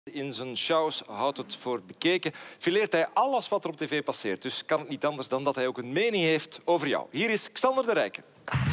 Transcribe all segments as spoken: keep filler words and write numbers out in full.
In zijn shows houdt het voor bekeken. Fileert hij alles wat er op tv passeert. Dus kan het niet anders dan dat hij ook een mening heeft over jou. Hier is Xander de Rijke.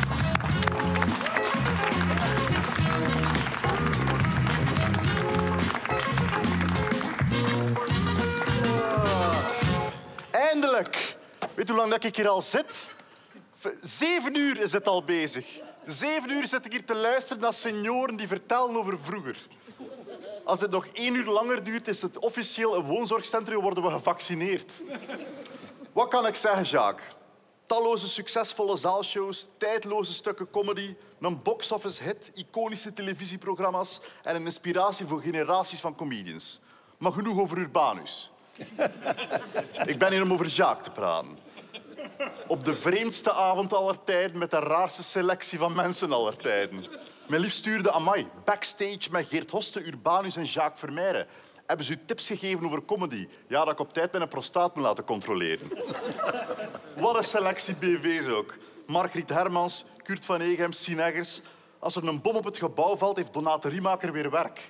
Eindelijk! Weet je hoe lang dat ik hier al zit? Zeven uur is het al bezig. Zeven uur zit ik hier te luisteren naar senioren die vertellen over vroeger. Als het nog één uur langer duurt, is het officieel een woonzorgcentrum, worden we gevaccineerd. Wat kan ik zeggen, Jacques? Talloze succesvolle zaalshows, tijdloze stukken comedy, een box-office hit, iconische televisieprogramma's en een inspiratie voor generaties van comedians. Maar genoeg over Urbanus. Ik ben hier om over Jacques te praten. Op de vreemdste avond aller tijden met de raarste selectie van mensen aller tijden. Mijn lief stuurde Amai, backstage met Geert Hoste, Urbanus en Jacques Vermeijren. Hebben ze u tips gegeven over comedy? Ja, dat ik op tijd mijn prostaat moet laten controleren. Wat een selectie B V's ook. Margriet Hermans, Kurt van Egem, Sien Eggers. Als er een bom op het gebouw valt, heeft Donate Riemaker weer werk.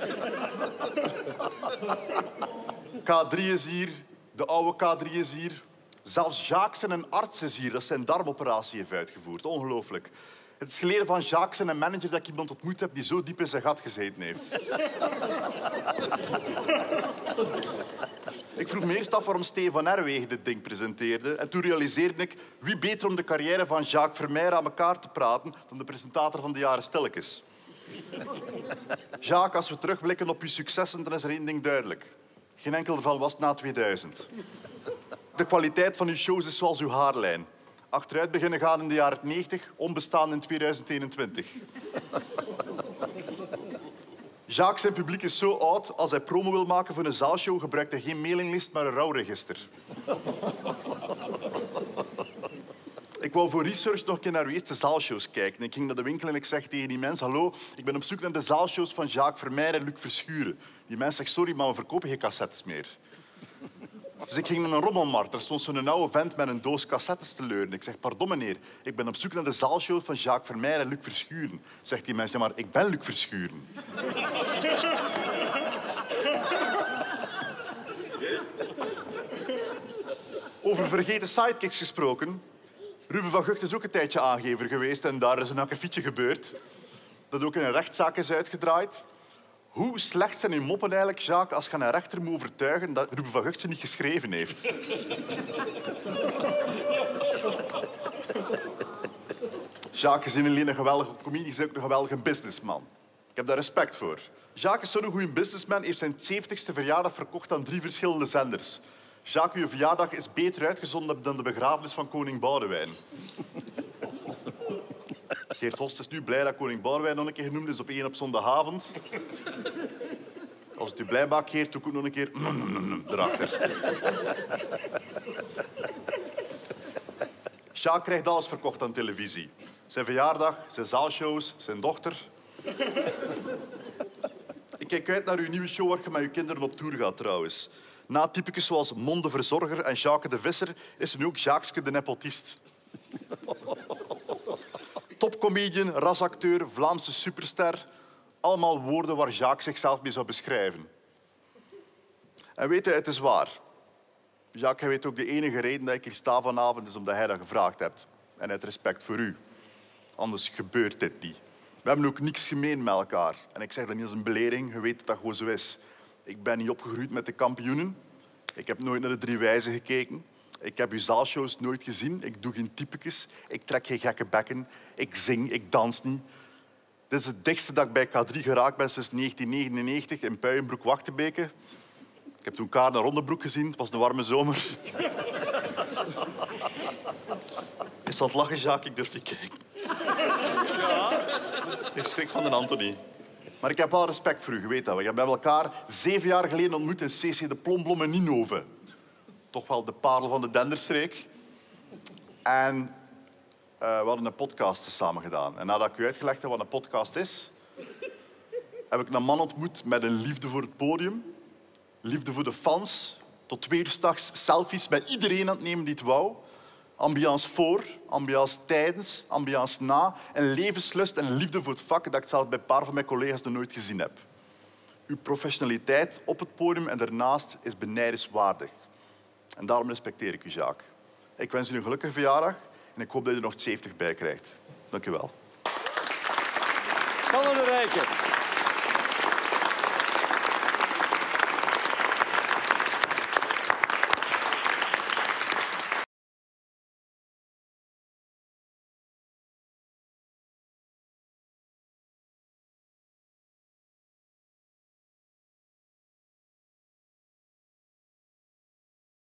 K drie is hier, de oude K drie is hier. Zelfs Jacques en een arts is hier dat zijn darmoperatie heeft uitgevoerd. Ongelooflijk. Het is geleden van Jacques en een manager dat ik iemand ontmoet heb die zo diep in zijn gat gezeten heeft. Ik vroeg me eerst af waarom Stefan Herwegen dit ding presenteerde. En toen realiseerde ik wie beter om de carrière van Jacques Vermeijren aan elkaar te praten dan de presentator van De Jaren Stilletjes. Jacques, als we terugblikken op uw successen, dan is er één ding duidelijk. Geen enkel ervan was na tweeduizend. De kwaliteit van uw shows is zoals uw haarlijn. Achteruit beginnen gaan in de jaren negentig, onbestaan in tweeduizend eenentwintig. Jacques zijn publiek is zo oud, als hij promo wil maken voor een zaalshow, gebruikt hij geen mailinglist, maar een rouwregister. Ik wou voor research nog een keer naar uw eerste zaalshows kijken. Ik ging naar de winkel en ik zeg tegen die mens: hallo, ik ben op zoek naar de zaalshows van Jacques Vermeijren en Luc Verschuren. Die mens zegt: sorry, maar we verkopen geen cassettes meer. Dus ik ging naar een rommelmarkt. Er stond zo'n oude vent met een doos cassettes te leuren. Ik zeg: pardon meneer, ik ben op zoek naar de zaalshow van Jacques Vermeijren en Luc Verschuren. Zegt die mens: ja, maar ik ben Luc Verschuren. Over vergeten sidekicks gesproken. Ruben van Gucht is ook een tijdje aangever geweest en daar is een akkefietje gebeurd. Dat ook in een rechtszaak is uitgedraaid. Hoe slecht zijn uw moppen eigenlijk, Jacques, als je een rechter moet overtuigen dat Ruben van Gucht ze niet geschreven heeft? Jacques is niet alleen een geweldige comedian, hij is ook een geweldige businessman. Ik heb daar respect voor. Jacques is zo'n goede businessman, heeft zijn zeventigste verjaardag verkocht aan drie verschillende zenders. Jacques, uw verjaardag is beter uitgezonden dan de begrafenis van koning Boudewijn. Geert Host is nu blij dat koning Boudewijn nog een keer genoemd is op één op zondagavond. Als het u blij maakt, Geert, doe ik ook nog een keer erachter. Jacques krijgt alles verkocht aan televisie. Zijn verjaardag, zijn zaalshows, zijn dochter. Ik kijk uit naar uw nieuwe show waar je met uw kinderen op tour gaat, trouwens. Na typicus zoals Mon de Verzorger en Jacques de Visser is er nu ook Jacques de Nepotist. Topcomedian, rasacteur, Vlaamse superster. Allemaal woorden waar Jacques zichzelf mee zou beschrijven. En weet je, het is waar. Jacques, hij weet ook de enige reden dat ik hier sta vanavond is omdat hij dat gevraagd hebt. En uit respect voor u. Anders gebeurt dit niet. We hebben ook niks gemeen met elkaar. En ik zeg dat niet als een belering, je weet dat dat gewoon zo is. Ik ben niet opgegroeid met de kampioenen. Ik heb nooit naar de Drie Wijzen gekeken. Ik heb uw zaalshows nooit gezien. Ik doe geen typetjes. Ik trek geen gekke bekken. Ik zing, ik dans niet. Dit is het dichtste dat ik bij K drie geraakt ben sinds negentien negenennegentig in Puijenbroek-Wachtebeke. Ik heb toen Kaar naar Rondebroek gezien. Het was een warme zomer. Is dat lachen, Jacques? Ik durf niet kijken. Ja. Ik schrik van de Anthony. Maar ik heb wel respect voor u, je weet dat. We hebben elkaar zeven jaar geleden ontmoet in C C de Plomblom in Ninove. Toch wel de parel van de Denderstreek. En uh, we hadden een podcast samen gedaan. En nadat ik u uitgelegd heb wat een podcast is, heb ik een man ontmoet met een liefde voor het podium, liefde voor de fans, tot twee uur 's nachts selfies met iedereen aan het nemen die het wou. Ambiance voor, ambiance tijdens, ambiance na. En levenslust en liefde voor het vak dat ik zelf bij een paar van mijn collega's nog nooit gezien heb. Uw professionaliteit op het podium en daarnaast is benijdenswaardig. En daarom respecteer ik u, Jacques. Ik wens u een gelukkige verjaardag en ik hoop dat u er nog zeventig bij krijgt. Dank u wel. Sander de Rijke.